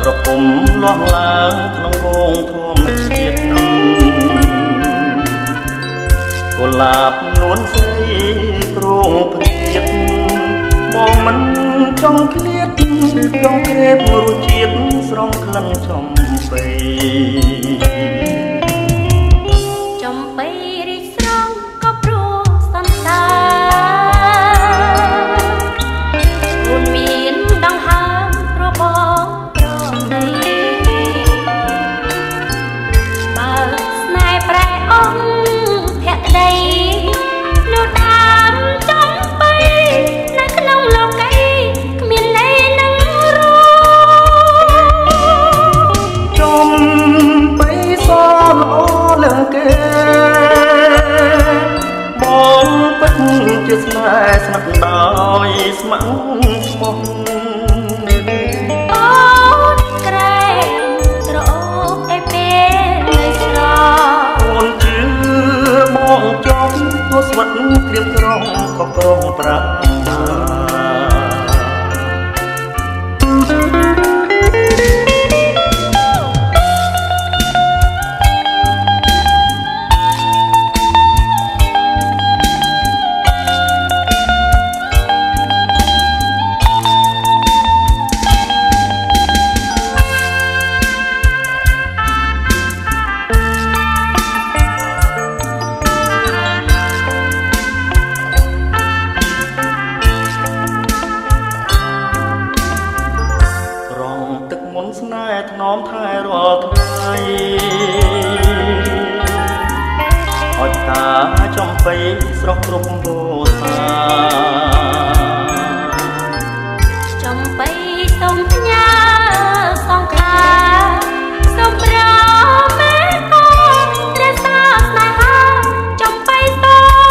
ប្រពំលាស់ឡើងក្នុងវងធម្មជាតិកុលាបនួនស្រីគ្រងព្រាតបងមិនចង់ឃ្លាតចង់ក្រេបរសជាតិស្រង់ក្លិនចំបៃចំបៃរីកស្រង់ក៏ព្រោះសន្តាអូនមានដង្ហើមប្របងប្រដីបើស្នេហ៍ប្រែអង្គភក្តីនោះតាមចំបៃនៅក្នុងលោកីគ្មានន័យនឹងរចំបៃសល្អលើងគេបងពិតជាស្នេហ៍ស្និទ្ធដោយស្ម័គ្រស្មោះអូនក្រែងត្រអូបឯពេលនៅស្រអូនជឿបងចង់ទៅស្វិតក្រៀមក្រំក៏ប្រងប្រាថ្នាស្នេហ៍ថ្នមថែរាល់ថ្ងៃអត់តាចំបៃស្រស់គ្រប់បូសាចំបៃសូមផ្ញើសងខាសូមប្រមេកូនរក្សាស្នេហាចំបៃត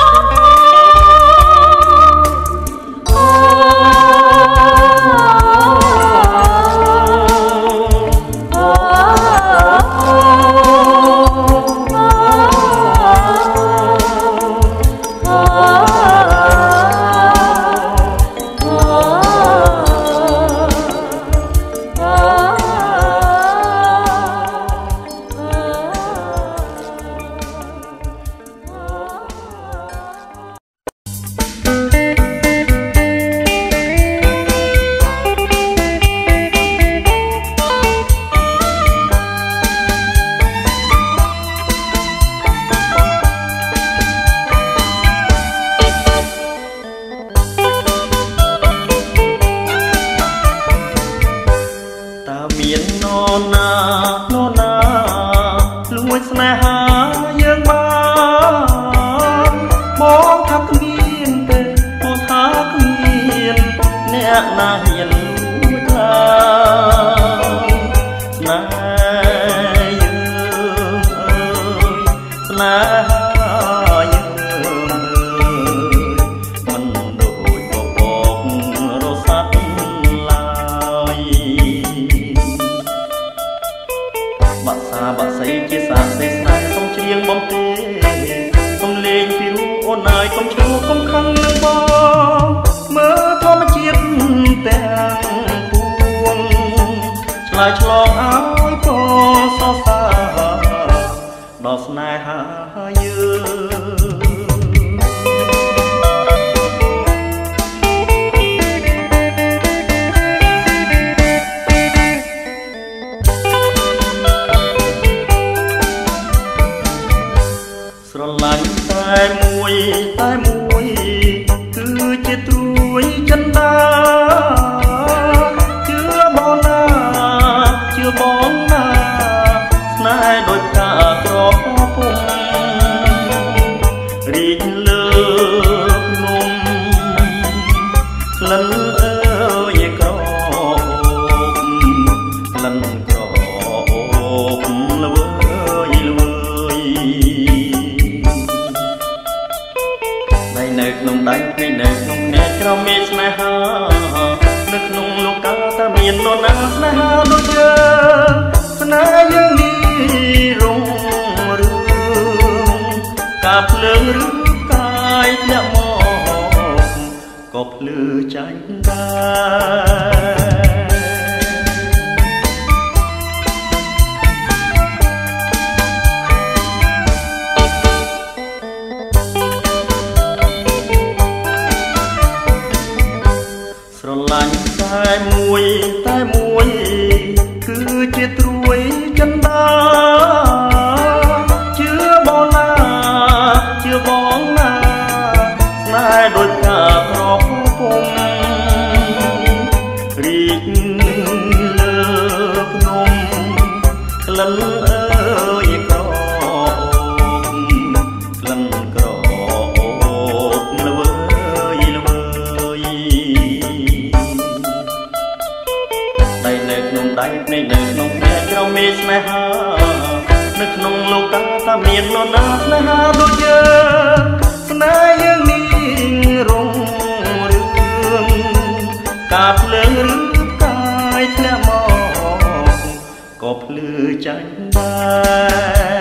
ភ្លើងឬកាយធ្លាក់មកក៏ភ្លឺចាញ់ដែរតែមួយគឺជាត្រួយចិនដាជឿបងណាស្នេហ៍ដូចការក្រពុំរីកលើភ្នំក្លិនអើយក្រក្លិនក្រល្វើយដៃនៅក្នុងដៃភ្នែកនៅក្នុងភ្នែកក្រមេស្នេហានៅក្នុងលោកតាថាមាននរណាស្នេហាដូចយើងស្នេហ៍យើងនេះរុងរឿងការភ្លើងឬផ្កាយធ្លាក់មកក៏ភ្លឺចាញ់ដែរ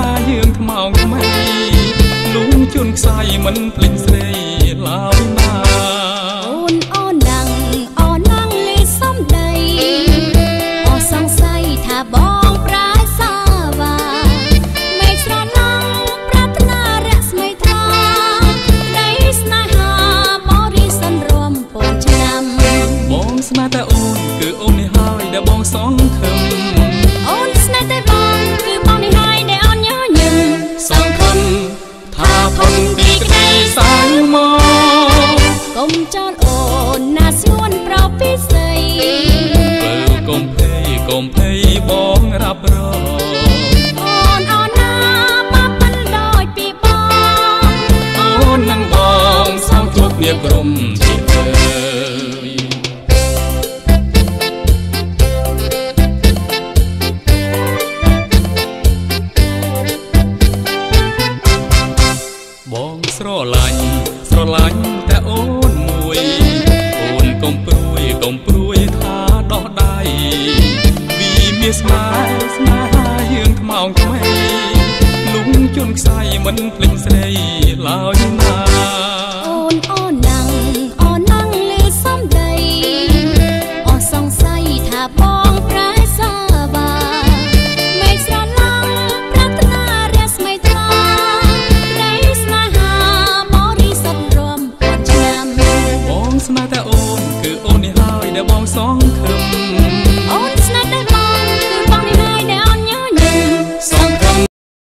មិនភ្លេចស្រីឡើយណាអូនណាស្ងួនប្រពីស្អីបើកុំភ័យបងរាប់រងអូនអូនណាមកមិនដូចពីបងអូននឹងបងសងជួបគ្នាក្រុមជាតិបងស្រឡាញ់តែអូនមួយអូនកុំព្រួយថាដោះដៃvìមានស្នេហាយើងថ្មោងថ្មីលុងជន់ខ្សែមិនភ្លេចស្រីឡើយណាអូនណាំងលឺសំដីអស់សង្ស័យថាបងប្រែសាបាមិនស្រឡាញ់ប្រាថ្នារស្មីថ្លានៃស្នេហាបរិសុទ្ធរំពាន់ឆ្នាំបងស្នេហ៍តែអូនគឺអូននេះហើយដែលបងសងខឹម